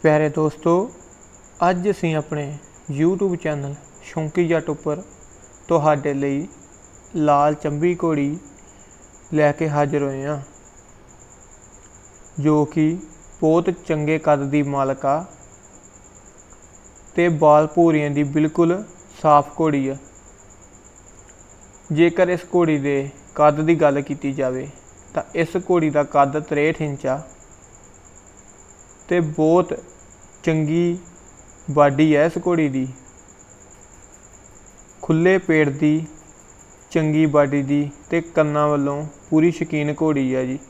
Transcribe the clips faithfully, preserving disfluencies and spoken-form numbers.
प्यारे दोस्तों, अज असी अपने यूट्यूब चैनल शौंकी जट उपर तुहाडे लई लाल चंबी घोड़ी लैके हाजिर होए हैं, जो कि बहुत चंगे कद की मालक आ ते बाल भूरियां दी बिल्कुल साफ घोड़ी आ। जेकर इस घोड़ी के कद की गल की जाए तो इस घोड़ी का कद त्रेहठ इंच आ ते बहुत चंगी बाडी है इस घोड़ी की। खुले पेट की चंगी बाडी की ते कन्ना वालों पूरी शकीन घोड़ी है जी।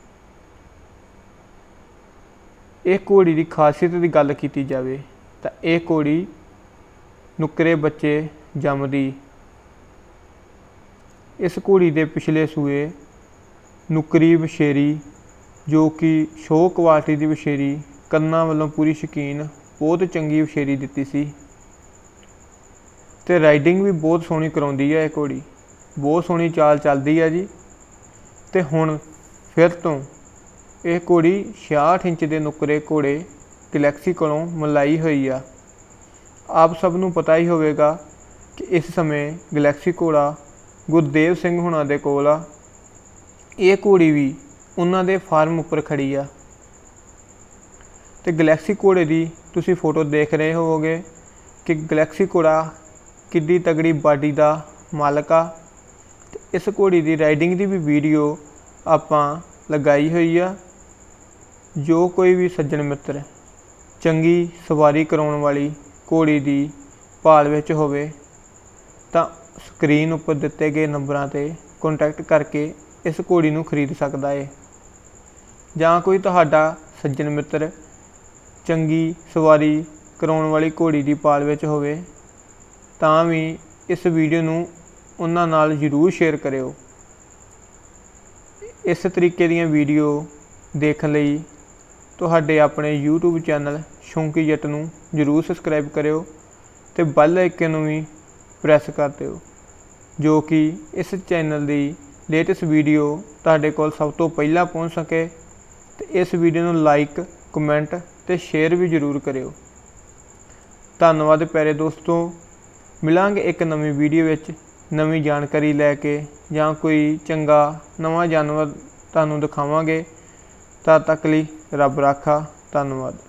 इस घोड़ी की खासियत की गल की जाए तो यह घोड़ी नुकरे बच्चे जमदी। इस घोड़ी के पिछले सूए नुकरी बछेरी जो कि शो क्वालिटी की बछेरी कन्ना वालों पूरी शकीन बहुत चंगी बछेरी दिती सी ते राइडिंग भी बहुत सोहनी कराउंदी है। यह घोड़ी बहुत सोहनी चाल चलती है जी। ते हुण फिर तो यह घोड़ी छियाठ इंच के नुकरे घोड़े गलैक्सी कोलों मलाई हुई आ। आप सब नूं पता ही होवेगा कि इस समय गलैक्सी घोड़ा गुरदेव सिंह हुणां दे कोल आ। यह घोड़ी भी उन्हां दे फार्म उपर खड़ी आ ते गलैक्सी घोड़े की तुसी फोटो देख रहे होवोगे कि गलैक्सी घोड़ा किड्डी तगड़ी बाडी का मालक आ। इस घोड़ी की राइडिंग की भी वीडियो आपां लगाई हुई आ। जो कोई भी सज्जन मित्र चंगी सवारी कराउण वाली घोड़ी की भाल विच होवे तां स्क्रीन उपर दिते गए नंबरां ते कॉन्टैक्ट करके इस घोड़ी नूं खरीद सकदा है। जां कोई तुहाडा सज्जन मित्र चंगी सवारी कराउण वाली घोड़ी की भाल विच होवे तां भी इस वीडियो नूं उन्हां नाल जरूर शेयर करियो। इस तरीके दीयां वीडियो देखण लई तुहाडे अपने यूट्यूब चैनल शौंकी जट नूं जरूर सबसक्राइब करियो ते बैल आइकन नूं भी प्रैस कर दिओ, जो कि इस चैनल की लेटेस्ट वीडियो तुहाडे कोल सब तो पहला पहुँच सके। ते इस वीडियो नूं लाइक कमेंट ते शेयर भी जरूर करियो। धन्नवाद प्यारे दोस्तों, मिलांगे एक नवीं वीडियो विच नवीं जानकारी लैके जां कोई चंगा नवां जानवर तुहानूं दिखावांगे। तद तक लई रब राखा। धन्नवाद।